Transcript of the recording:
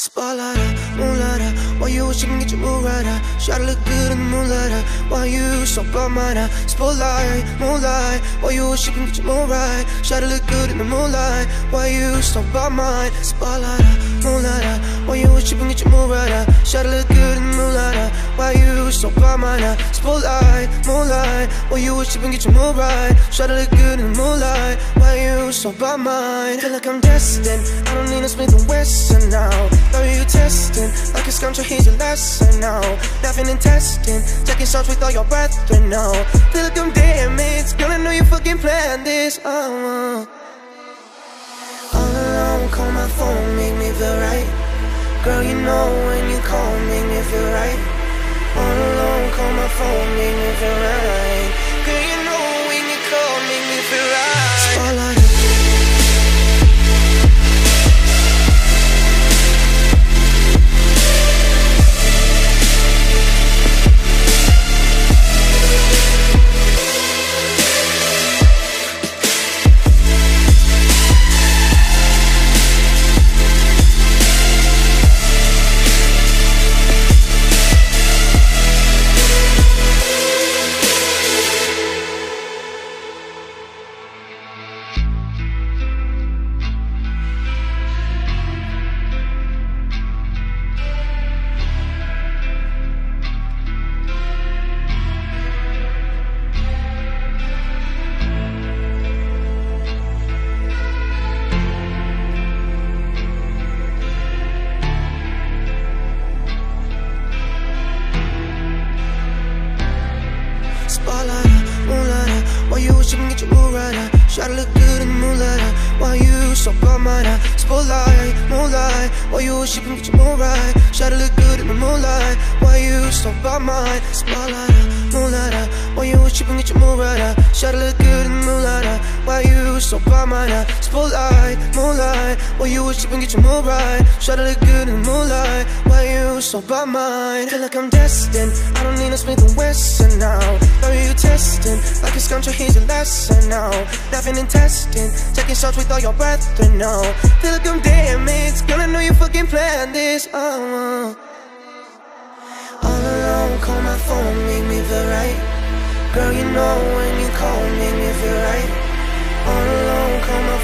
Spotlight up, moonlight up, while you wish you can get your mood right up. Try to look good in the moonlight up, while you so by mine up. Spotlight, moonlight, while you wish you can get your mood right. Try to look good in the moonlight, while you so by mine. Spotlight up, moonlight up, while you wish you can get your mood right up. Try to look good in the moonlight up, while you so by mine up. Spotlight, moonlight, while you wish you can get your mood right. Try to look good in the moonlight, while you so by mine. Feel like I'm destined, I don't need no Smith & Wesson now. Know you testing, like a scoundrel, here's your lesson now. Laughing and testing, taking shots with all your brethren now. Feel like I'm damaged, girl, I know you fucking planned this. All alone, call my phone, make me feel right. Girl, you know when you call, make me feel right. All alone, call my phone, make me feel right. Girl, you know when you call, make me feel right. Spotlight. Spotlight up, moonlight up, while you wish you can get your mood right up. Try to look good in the moonlight up, while you so by mine up. Spotlight, moonlight, while you wish you can get your mood right. Try to look good in the moonlight, while you so by mine. Spotlight up, moonlight up, while you wish you can get your mood right up. Try to look good in the moonlight up, while you so by mine up. Spotlight, moonlight, while you wish you can get your mood right. Try to look good in the moonlight, while you so by mine. Feel like I'm destined, I don't need no Smith & Wesson now. Know you testing, like a scoundrel, here's your lesson now. Laughing and testing, taking shots with all your brethren now. Feel like I'm damaged, girl, I know you fucking planned this. All alone, call my phone, make me feel right. Girl, you know when you call, make me feel right. All alone, call my